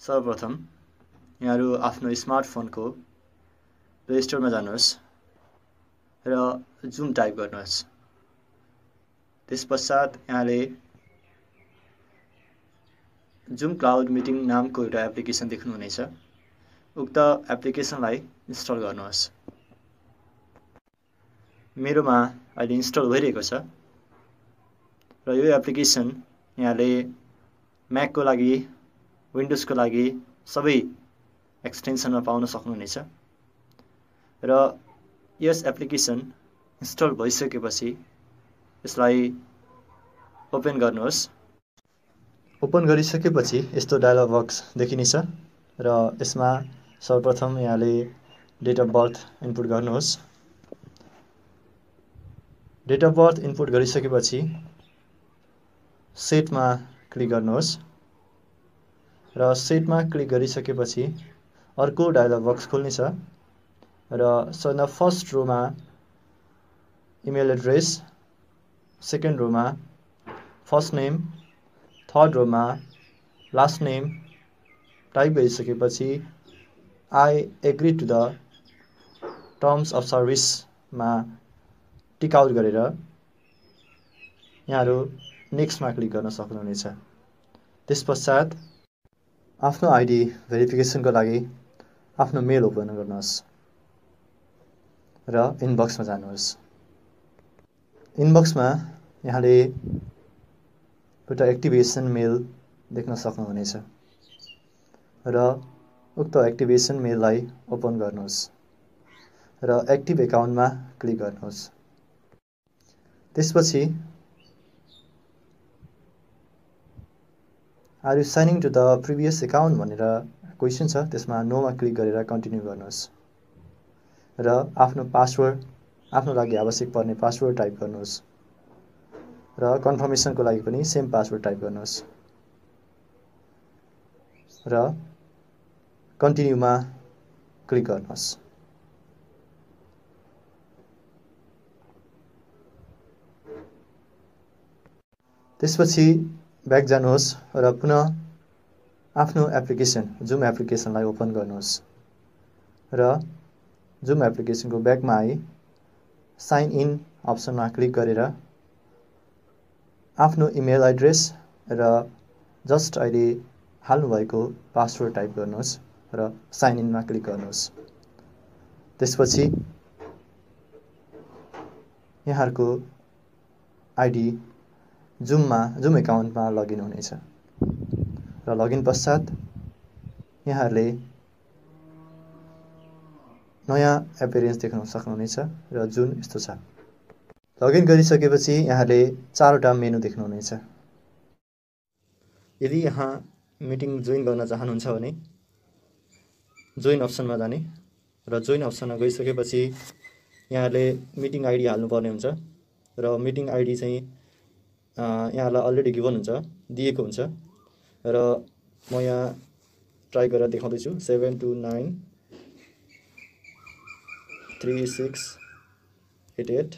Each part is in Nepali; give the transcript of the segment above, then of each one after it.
सर्वप्रथम यहाँहरू आफ्नो स्मार्टफोनको प्ले स्टोरमा जानुहोस् र जुम टाइप गर्नुहोस्। त्यसपश्चात यहाँले जुम क्लाउड मिटिङ नामको एउटा एप्लिकेसन देख्नुहुनेछ। उक्त एप्लिकेसनलाई इन्स्टल गर्नुहोस्। मेरोमा अहिले इन्स्टल भइरहेको छ र यो एप्लिकेसन यहाँले म्याकको लागि, विन्डोजको लागि सबै एक्सटेन्सनमा पाउन सक्नुहुनेछ। र यस एप्लिकेसन इन्स्टल भइसकेपछि यसलाई ओपन गर्नुहोस्। ओपन गरिसकेपछि यस्तो डायलग बक्स देखिनेछ र यसमा सर्वप्रथम यहाँले डेट अफ बर्थ इनपुट गर्नुहोस्। डेट अफ बर्थ इनपुट गरिसकेपछि सेटमा क्लिक गर्नुहोस् र सेटमा क्लिक गरिसकेपछि अर्को डायलग बक्स खुल्नेछ र फर्स्ट रोमा इमेल एड्रेस, सेकेन्ड रोमा फर्स्ट नेम, थर्ड रोमा लास्ट नेम टाइप गरिसकेपछि I agree to the terms of सर्भिसमा टिक आउट गरेर यहाँहरू नेक्स्टमा क्लिक गर्न सक्नुहुनेछ। त्यसपश्चात आफ्नो आइडी भेरिफिकेसनको लागि आफ्नो मेल ओपन गर्नुहोस् र इनबक्समा जानुहोस्। इनबक्समा यहाँले एउटा एक्टिभेसन मेल देख्न सक्नुहुनेछ र उक्त एक्टिभेसन मेललाई ओपन गर्नुहोस् र एक्टिभ एकाउन्टमा क्लिक गर्नुहोस्। त्यसपछि are you signing to the previous account भनेर क्वेसन छ, त्यसमा नोमा क्लिक गरेर कन्टिन्यू गर्नुहोस् र आफ्नो पासवर्ड, आफ्नो लागि आवश्यक पर्ने पासवर्ड टाइप गर्नुहोस् र कन्फर्मेसनको लागि पनि सेम पासवर्ड टाइप गर्नुहोस् र कन्टिन्यूमा क्लिक गर्नुहोस्। त्यसपछि ब्याक जानुहोस् र पुनः आफ्नो एप्लिकेसन जुम एप्लिकेसनलाई ओपन गर्नुहोस् र जुम एप्लिकेसनको ब्याकमा आई साइन इन अप्सनमा क्लिक गरेर आफ्नो इमेल एड्रेस र जस्ट अहिले हाल्नुभएको पासवर्ड टाइप गर्नुहोस् र साइन इनमा क्लिक गर्नुहोस्। त्यसपछि यहाँहरूको आइडी जुम एकाउन्टमा लगइन हुनेछ र लगइन पश्चात यहाँहरूले नयाँ एपियरेन्स देख्न सक्नुहुनेछ र जुन यस्तो छ। लगइन गरिसकेपछि यहाँले 4वटा मेनु देख्नुहुनेछ। यदि यहाँ मिटिङ जोइन गर्न चाहनुहुन्छ भने जोइन अप्सनमा जाने र जोइन अप्सनमा गइसकेपछि यहाँले मिटिङ आइडी हाल्नुपर्ने हुन्छ र मिटिङ आइडी चाहिँ यहाँलाई अलरेडी गिभन हुन्छ, दिएको हुन्छ र म यहाँ ट्राई गरेर देखाउँदैछु। 729 3688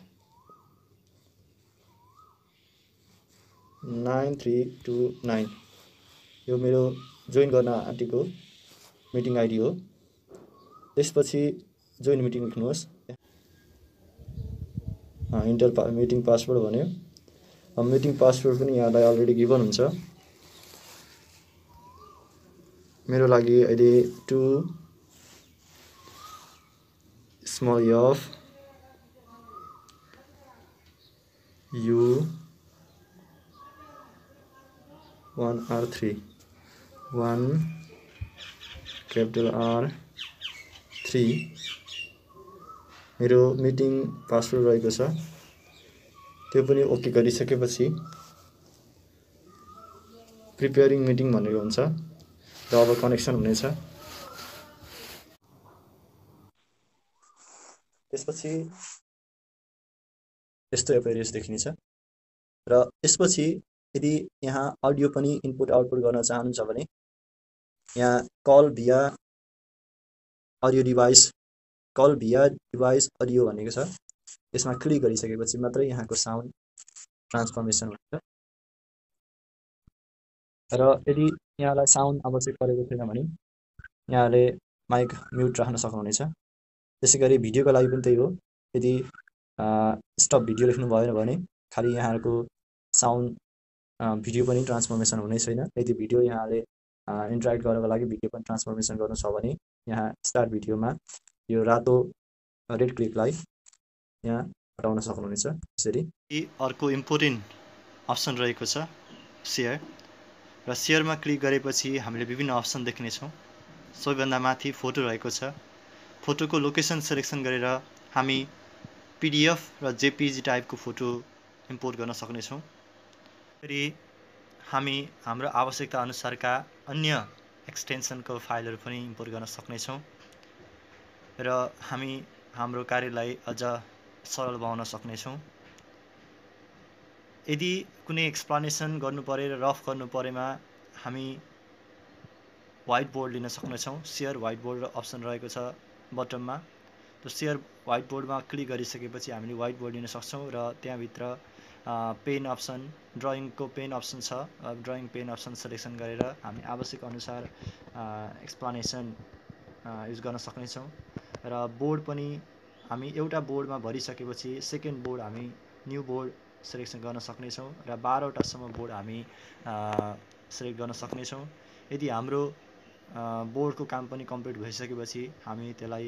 9329 यो मेरो जोइन गर्न आँटेको मिटिङ आइडी हो। त्यसपछि जोइन मिटिङ लेख्नुहोस्। इन्टर मिटिङ पासवर्ड भन्यो। मिटिङ पासवर्ड पनि यहाँलाई अलरेडी गिभन हुन्छ। मेरो लागि अहिले 2 small F you 1 R3 1 capital R3 मेरो मिटिङ पासवर्ड रहेको छ। त्यो पनि ओके गरिसकेपछि प्रिपेयरिङ मिटिङ भनेको हुन्छ र अब कनेक्सन हुनेछ। त्यसपछि यस्तो एपियरेन्स देखिनेछ र यसपछि यदि यहाँ अडियो पनि इनपुट आउटपुट गर्न चाहनुहुन्छ भने यहाँ कल भिया डिभाइस अडियो भनेको छ। यसमा क्लिक गरिसकेपछि मात्रै यहाँको साउन्ड ट्रान्सफर्मेसन हुन्छ। र यदि यहाँलाई साउन्ड आवश्यक परेको छैन भने यहाँले माइक म्युट राख्न सक्नुहुनेछ। त्यसै गरी भिडियोको लागि पनि त्यही हो। यदि स्टप भिडियो लेख्नु भएन भने खालि यहाँको साउन्ड भिडियो पनि ट्रान्सफर्मेसन हुने छैन। यदि भिडियो यहाँले इन्टरेक्ट गर्नको लागि भिडियो पनि ट्रान्सफर्मेसन गर्नु छ भने यहाँ स्टार्ट भिडियोमा यो रातो रेड क्लिकलाई यहाँ हटाउन सक्नुहुनेछ। यसरी अर्को इम्पोर्टेन्ट अप्सन रहेको छ सेयर, र सेयरमा क्लिक गरेपछि हामीले विभिन्न अप्सन देख्नेछौँ। सबैभन्दा माथि फोटो रहेको छ। फोटोको लोकेसन सिलेक्सन गरेर हामी पिडिएफ र जेपिजी टाइपको फोटो इम्पोर्ट गर्न सक्नेछौँ। फेरि हामी हाम्रो आवश्यकता अनुसारका अन्य एक्सटेन्सनको फाइलहरू पनि इम्पोर्ट गर्न सक्नेछौँ र हामी हाम्रो कार्यलाई अझ सरल बनाउन सक्नेछौँ। यदि कुनै एक्सप्लेनेसन गर्नु परे र रफ गर्नु परेमा हामी व्हाइट बोर्ड लिन सक्नेछौँ। सेयर व्हाइट बोर्ड अप्सन रहेको छ बटममा। त्यो सेयर व्हाइट बोर्डमा क्लिक गरिसकेपछि हामीले व्हाइट बोर्ड लिन सक्छौँ र त्यहाँभित्र पेन अप्सन, ड्रइङको पेन अप्सन छ। ड्रइङ पेन अप्सन सिलेक्सन गरेर हामी आवश्यक अनुसार एक्सप्लेनेसन युज गर्न सक्नेछौँ। र बोर्ड पनि हामी एउटा बोर्डमा भरिसकेपछि सेकेन्ड बोर्ड हामी न्यू बोर्ड सिलेक्सन गर्न सक्नेछौँ र 12वटासम्म बोर्ड हामी सिलेक्ट गर्न सक्नेछौँ। यदि हाम्रो बोर्डको काम पनि कम्प्लिट भइसकेपछि हामी त्यसलाई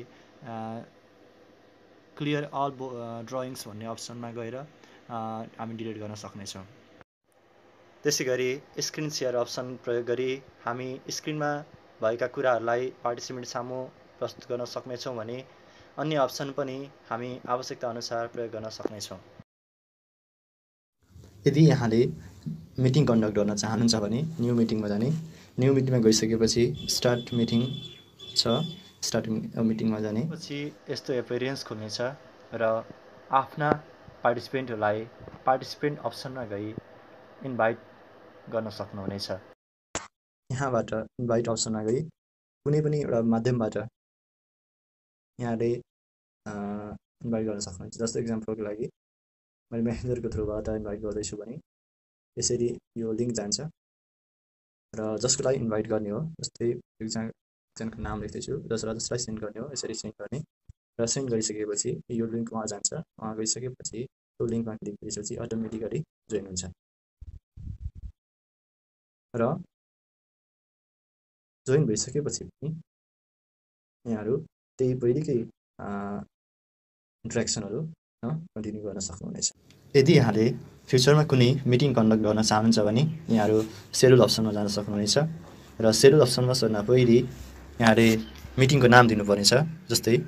क्लियर अल ड्रइङ्स भन्ने अप्सनमा गएर हामी डिलिट गर्न सक्नेछौँ। त्यसै गरी स्क्रिन सेयर अप्सन प्रयोग गरी हामी स्क्रिनमा भएका कुराहरूलाई पार्टिसिपेन्ट सामु प्रस्तुत गर्न सक्नेछौँ भने अन्य अप्सन पनि हामी आवश्यकता अनुसार प्रयोग गर्न सक्नेछौँ। यदि यहाँले मिटिङ कन्डक्ट गर्न चाहनुहुन्छ भने न्यू मिटिङमा जाने। न्यू मिटिङमा गइसकेपछि स्टार्ट मिटिङ छ, स्टार्ट मिटिङमा जाने। पछि यस्तो एपियरेन्स खुल्नेछ र आफ्ना पार्टिसिपेन्टहरूलाई पार्टिसिपेन्ट अप्सनमा गई इन्भाइट गर्न सक्नुहुनेछ। यहाँबाट इन्भाइट अप्सनमा गई कुनै पनि एउटा माध्यमबाट यहाँले इन्भाइट गर्न सक्नुहुन्छ। जस्तो इक्जाम्पलको लागि मैले मेसेन्जरको थ्रुबाट इन्भाइट गर्दैछु भने यसरी यो लिङ्क जान्छ र जसको लागि इन्भाइट गर्ने हो, जस्तै एकजनाको नाम लेख्दैछु, जसलाई सेन्ड गर्ने हो यसरी सेन्ड गर्ने र सेन्ड गरिसकेपछि यो लिङ्क उहाँ जान्छ। उहाँ गइसकेपछि त्यो लिङ्कमा क्लिक गरेपछि अटोमेटिकली जोइन हुन्छ र जोइन भइसकेपछि पनि यहाँहरू त्यही पहिलेकै इन्ट्रेक्सनहरू कन्टिन्यू गर्न सक्नुहुनेछ। यदि यहाँले फ्युचरमा कुनै मिटिङ कन्डक्ट गर्न चाहनुहुन्छ भने यहाँहरू सेड्युल अप्सनमा जान सक्नुहुनेछ र सेड्युल अप्सनमा सर्दा पहिले यहाँले मिटिङको नाम दिनुपर्नेछ। जस्तै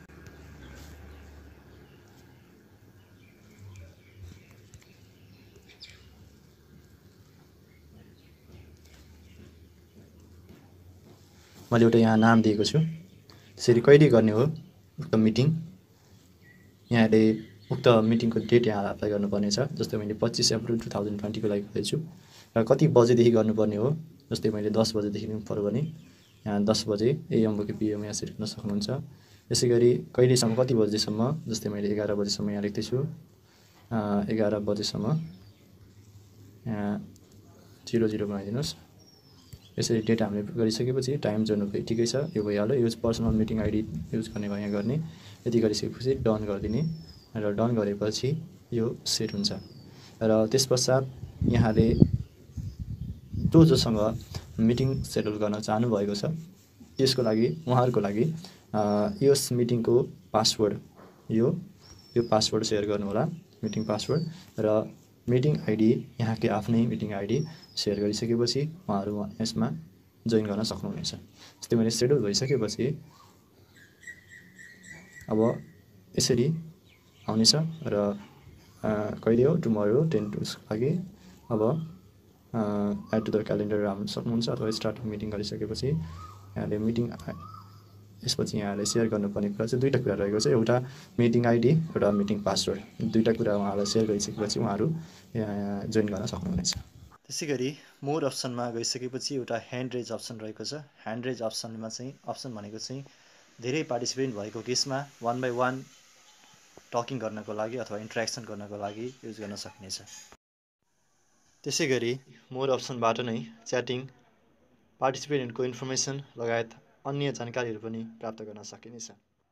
मैले एउटा यहाँ नाम दिएको छु। त्यसरी कहिले गर्ने हो उक्त मिटिङ, यहाँले उक्त मिटिङको डेट यहाँ अप्लाई गर्नुपर्नेछ। जस्तै मैले 25 अप्रिल 2020 को लागि गर्दैछु र कति बजेदेखि गर्नुपर्ने हो। जस्तै मैले 10 बजेदेखि दिनु पऱ्यो भने यहाँ 10 बजे AM कि PM यहाँ सेट गर्न सक्नुहुन्छ। यसै गरी कहिलेसम्म, कति बजेसम्म, जस्तै मैले 11 बजेसम्म यहाँ लेख्दैछु। 11 बजेसम्म यहाँ 00 बनाइदिनुहोस्। यसरी डेट हामीले गरिसकेपछि टाइम जोड्नु ठिकै छ, यो भइहाल्यो। Use personal meeting ID use गर्ने भयो यहाँ गर्ने। यति गरिसकेपछि डन गरिदिने र डन गरेपछि यो सेट हुन्छ र त्यस पश्चात यहाँले जोसँग मिटिङ सेड्युल गर्न चाहनुभएको छ त्यसको लागि उहाँहरूको लागि यस मिटिङको पासवर्ड यो पासवर्ड सेयर गर्नुहोला, मिटिङ पासवर्ड र मिटिङ आइडी यहाँकै आफ्नै मिटिङ आइडी सेयर गरिसकेपछि उहाँहरू यसमा जोइन गर्न सक्नुहुनेछ। जस्तै मैले सेड्युल भइसकेपछि अब यसरी आउनेछ र कहिले हो, टुमरो 10 to लागि अब एड टु द क्यालेन्डर हाल्न सक्नुहुन्छ अथवा स्टार्ट मिटिङ गरिसकेपछि यहाँले मिटिङ यसपछि यहाँले सेयर गर्नुपर्ने कुरा चाहिँ दुईवटा कुरा रहेको छ। एउटा मिटिङ आइडी, एउटा मिटिङ पासवर्ड। दुईवटा कुरा उहाँलाई सेयर गरिसकेपछि उहाँहरू जोइन गर्न सक्नुहुनेछ। त्यसै गरी मोर अप्सनमा गइसकेपछि एउटा ह्यान्ड रेज अप्सन रहेको छ। ह्यान्ड रेज अप्सनमा चाहिँ अप्सन भनेको चाहिँ धेरै पार्टिसिपेन्ट भएको केसमा 1 by 1 टकिङ गर्नको लागि अथवा इन्ट्रेक्सन गर्नको लागि युज गर्न सकिनेछ। त्यसै गरी मोर अप्सनबाट नै च्याटिङ, पार्टिसिपेन्टको इन्फर्मेसन लगायत अन्य जानकारीहरू पनि प्राप्त गर्न सकिनेछ।